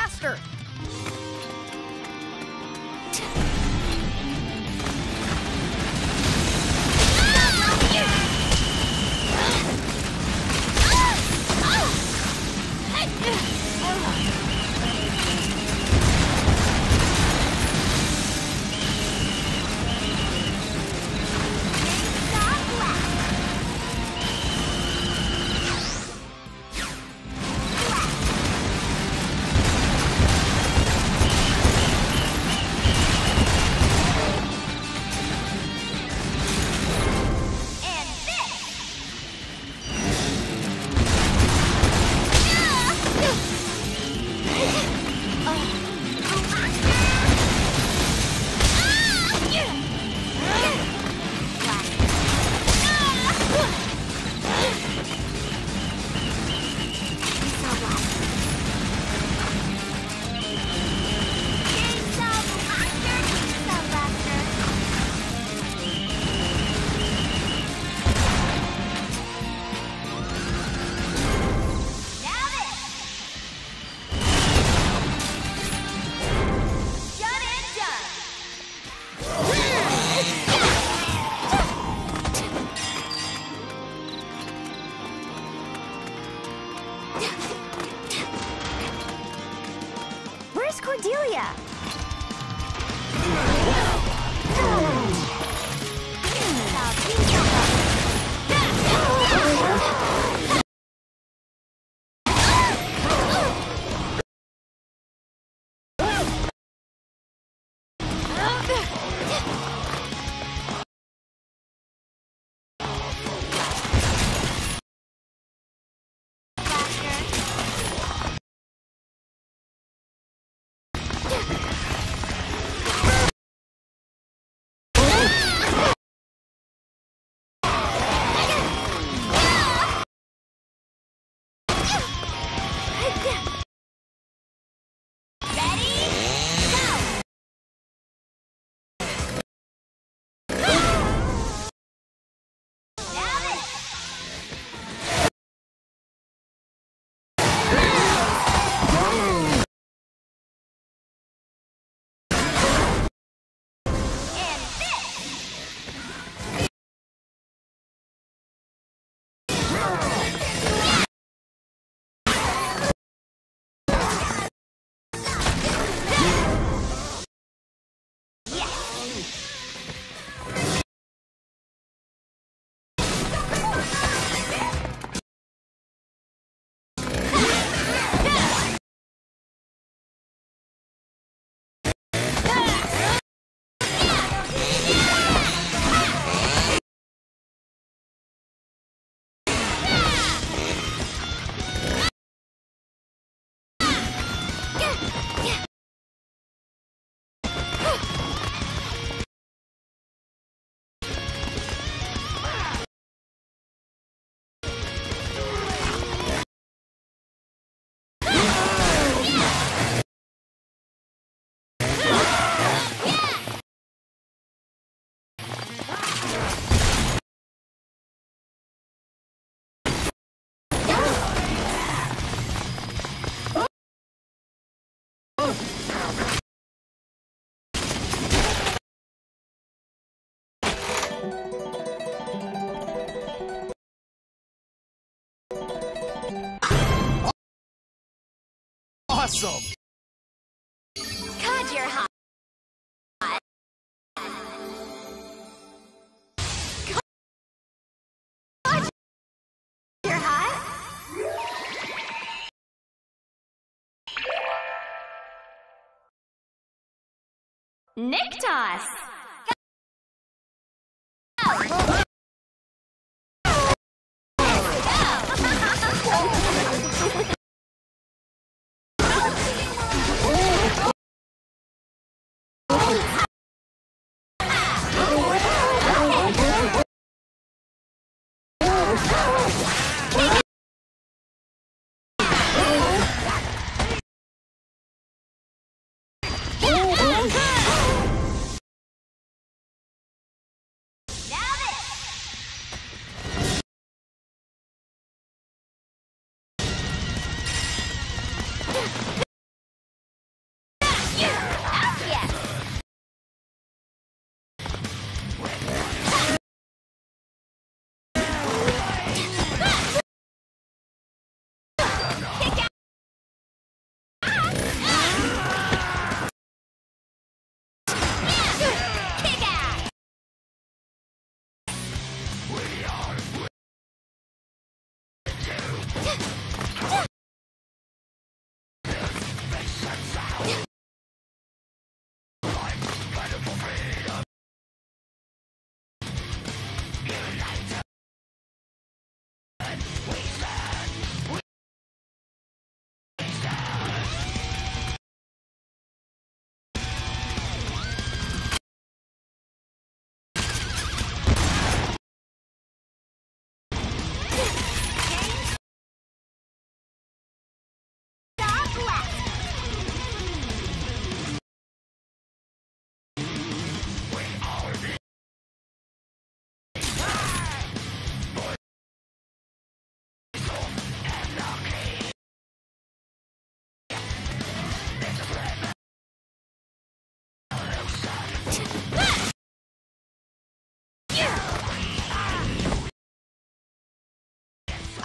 faster! Where's Cordelia? Awesome! God, you're hot. God, you're hot. Niktos!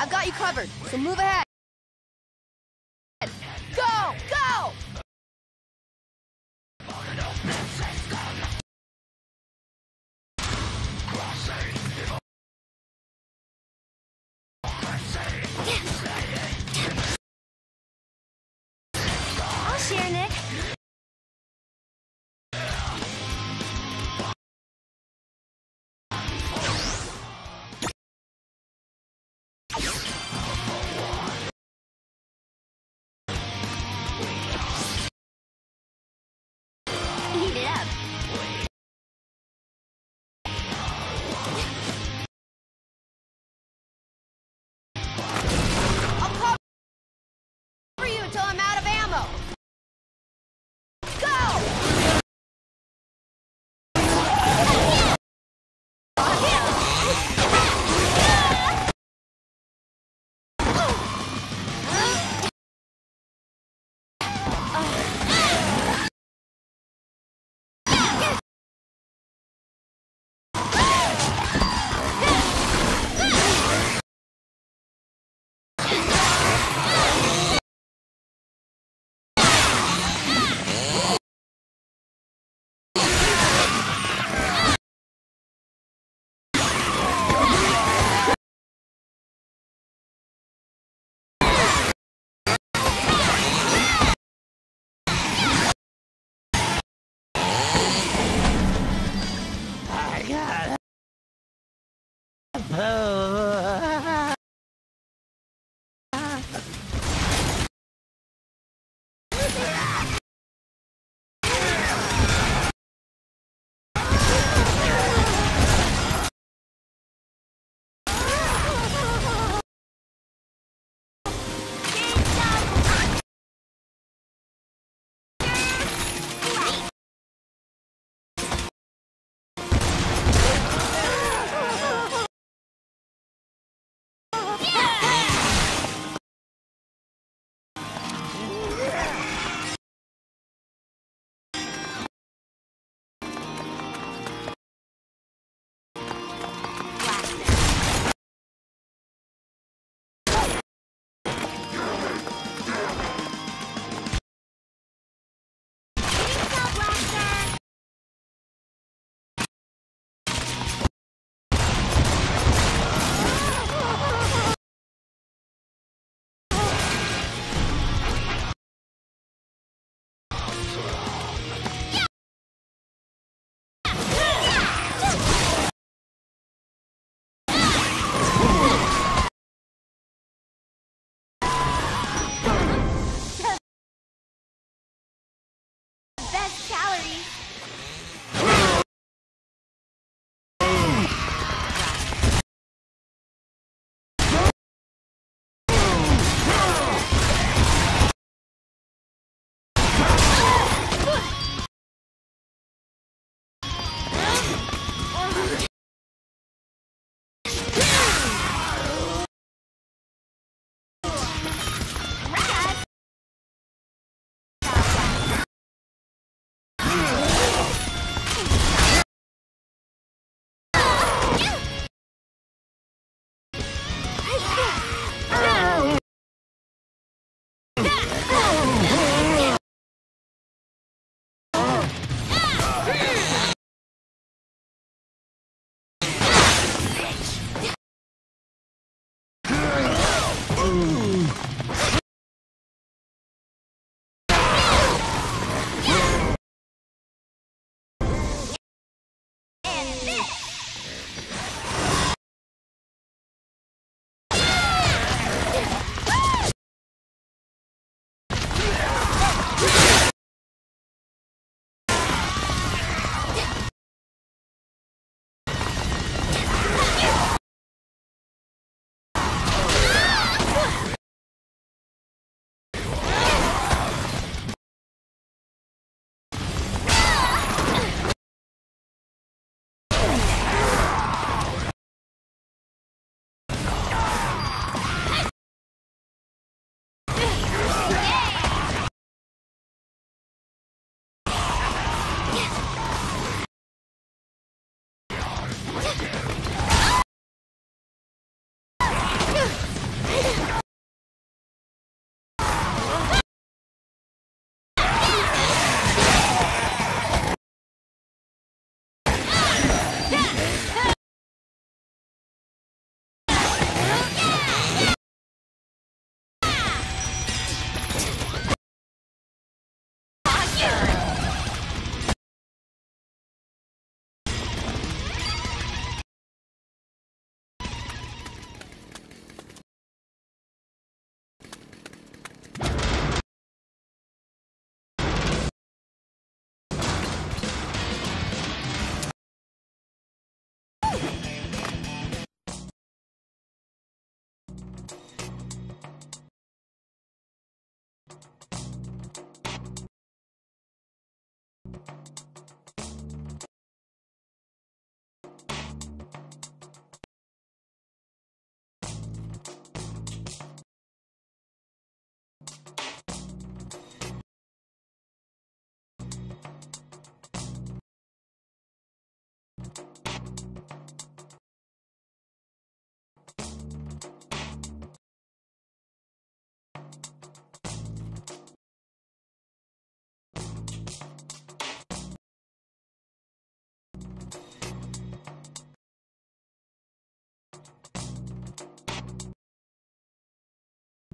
I've got you covered, so move ahead. Go! Go! I'll share, Nick.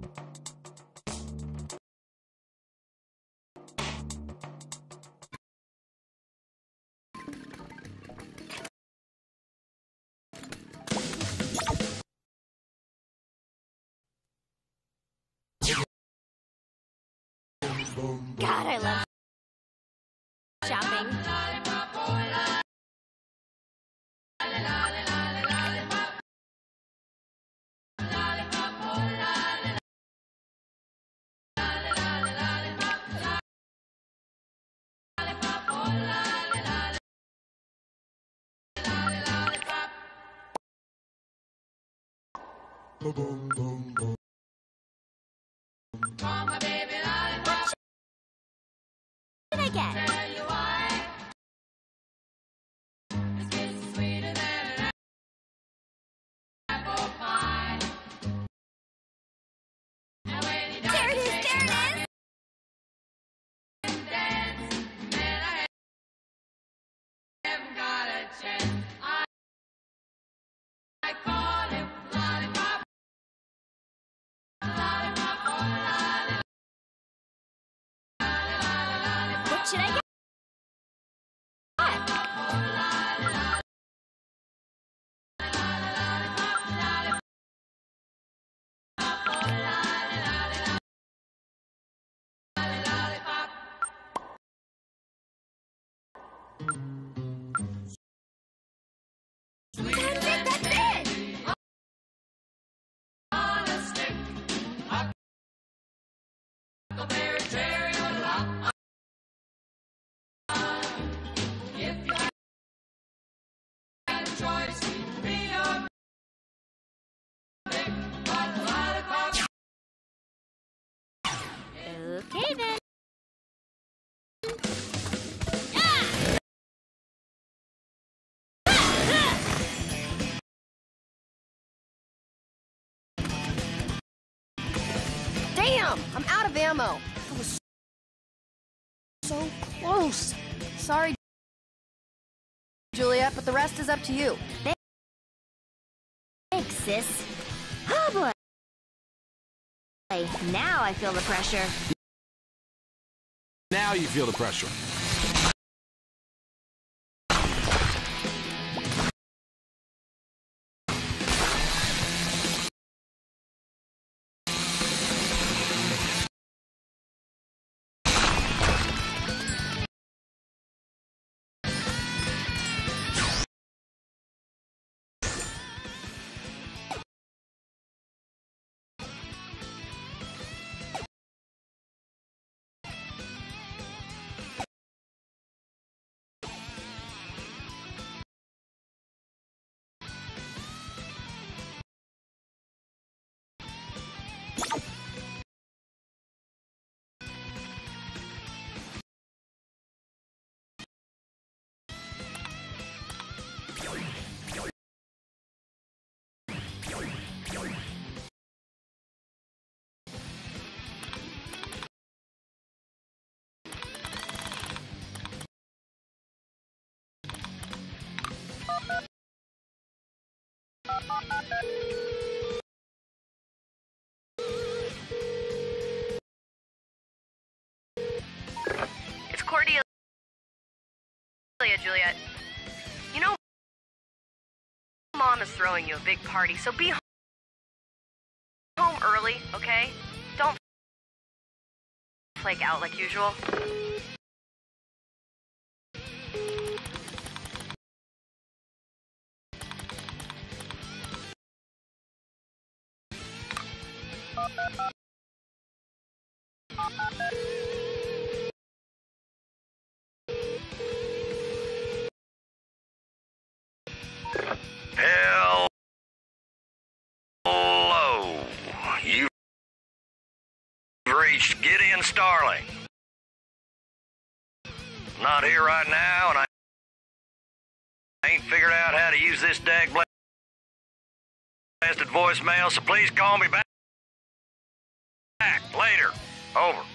God, I love shopping. What should I get? There it is! There it is! What should I get? That's it! Okay then. Damn! I'm out of ammo. I was so close. Sorry, Juliet, but the rest is up to you. Thanks, sis. Oh boy. Now I feel the pressure. Now you feel the pressure. It's Cordelia, Juliet. You know, Mom is throwing you a big party, so be home early, okay? Don't flake out like usual. Hello. You've reached Gideon Starling. Not here right now, and I ain't figured out how to use this dag blasted voicemail, so please call me back later. Over.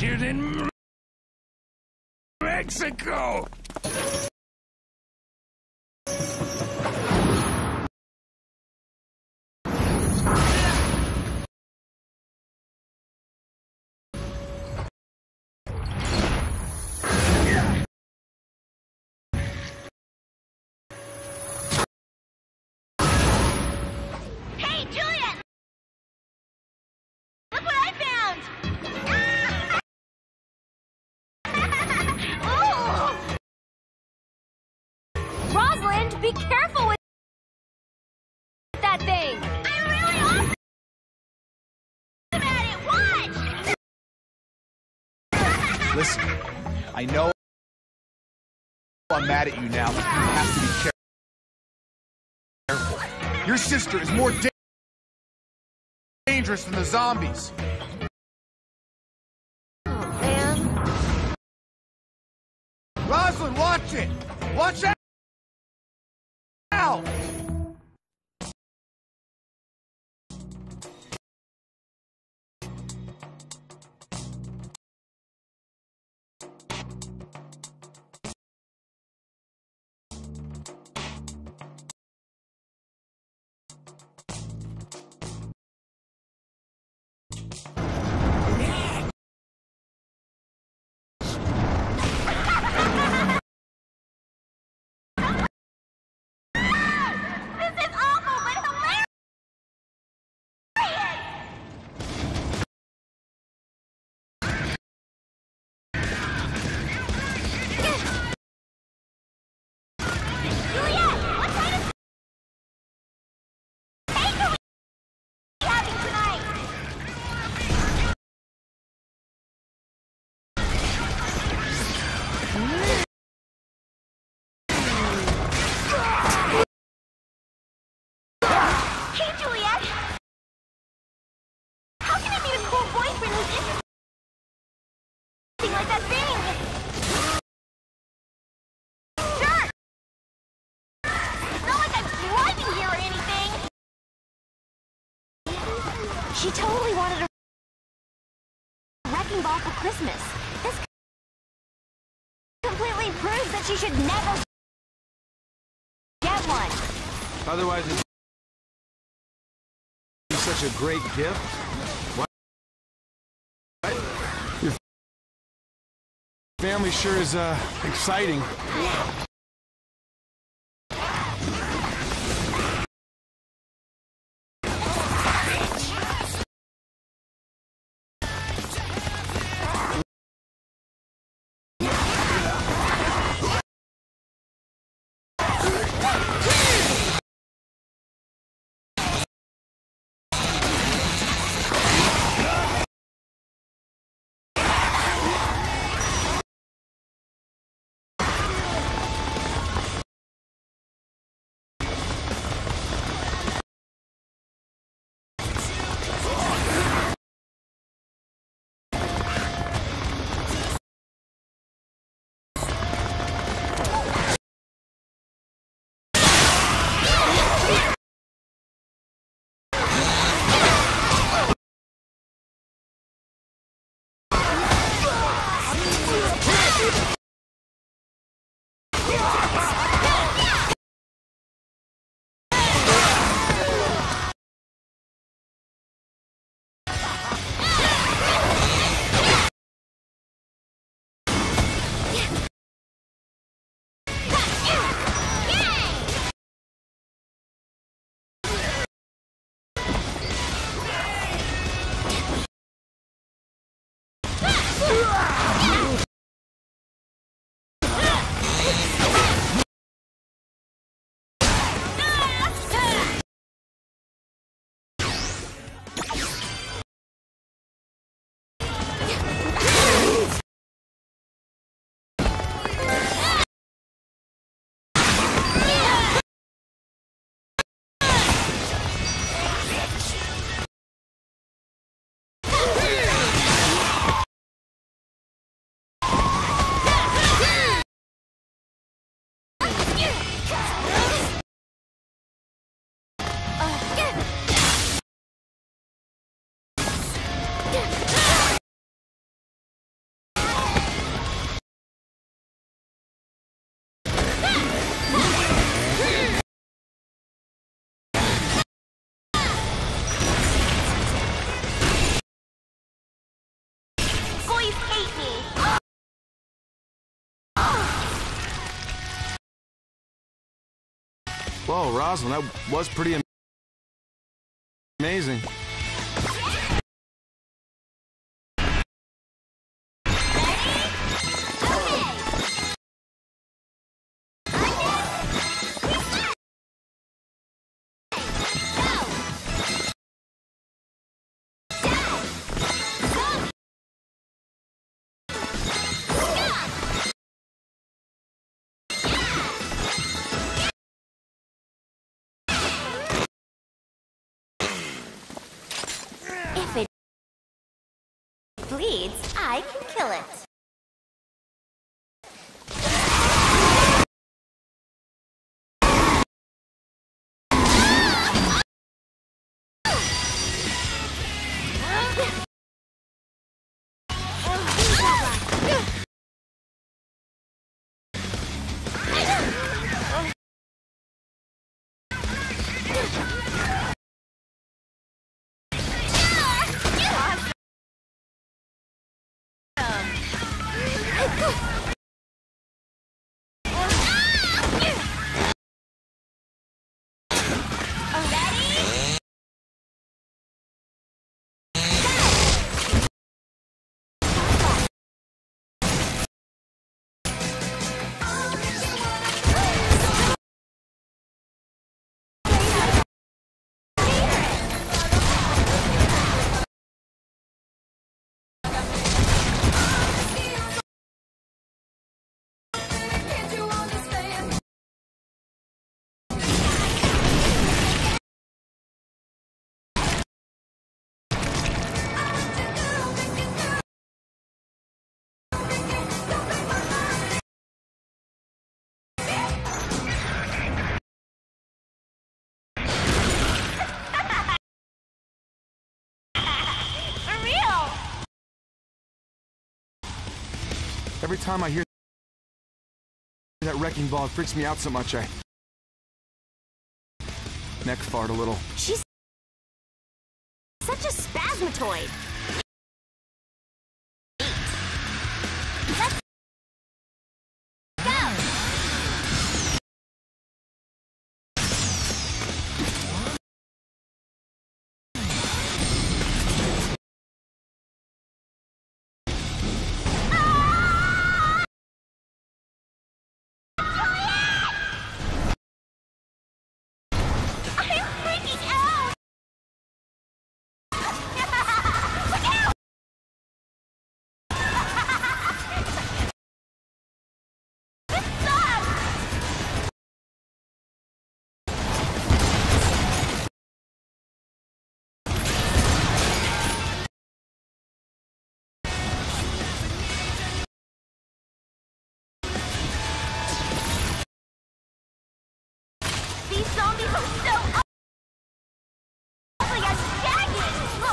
disappeared in Mexico. Hey, Juliet! Look what I found! Ooh! Rosalind, be careful with that thing! I'm really awesome at it! Watch! Listen, I know I'm mad at you now, but you have to be careful. Your sister is more dangerous than the zombies. Oh, man. Rosalind, watch it! Watch out! This is awful, but hilarious! Juliet, what kind of cake are we having tonight? Hey, Juliet! How can I meet a cool boyfriend who's interesting like that thing? Sure! It's not like I'm driving here or anything! She totally wanted a wrecking ball for Christmas. This completely proves that she should never get one. Otherwise, it's such a great gift. What? Your family sure is exciting. Whoa, Rosalind, that was pretty amazing. If it bleeds, I can kill it. For real! Every time I hear that wrecking ball, it freaks me out so much I neck fart a little. She's such a spasmatoid. Let's go! I'm freaking out! Look out! This sucks! These zombies are so ugly and shaggy!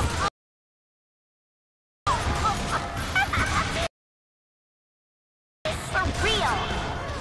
For real!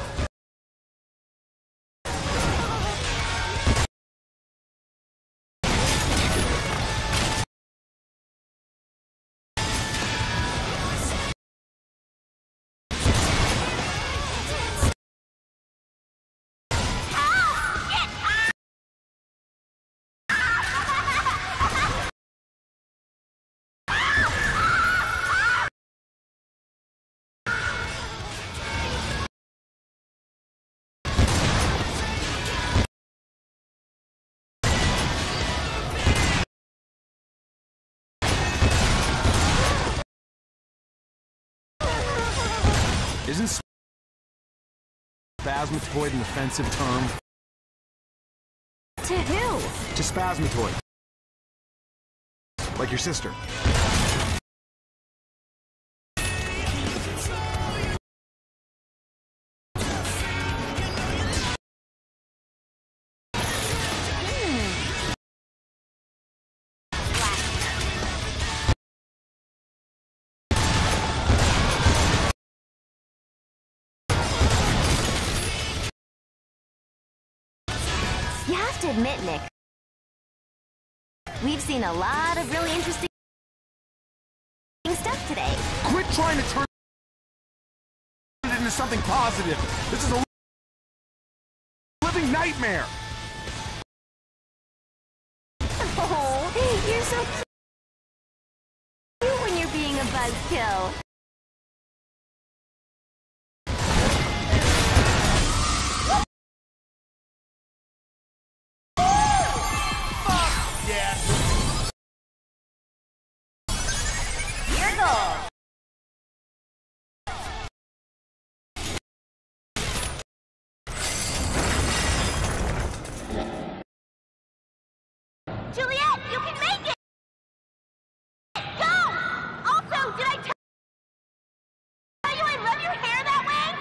Isn't spasmatoid an offensive term? To who? To spasmatoid. Like your sister. You have to admit, Nick, we've seen a lot of really interesting stuff today. Quit trying to turn it into something positive. This is a living nightmare. so cute when you're being a buzzkill. Your goal. Juliet, you can make it! Go! Also, did I tell you I love your hair that way?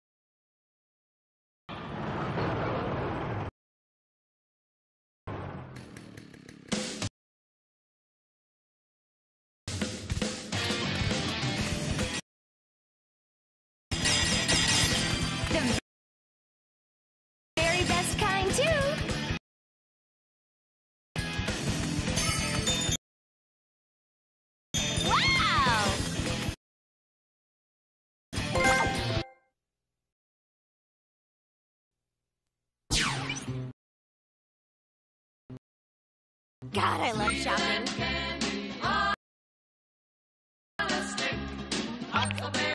The very best kind, too. Wow! God, I love shopping.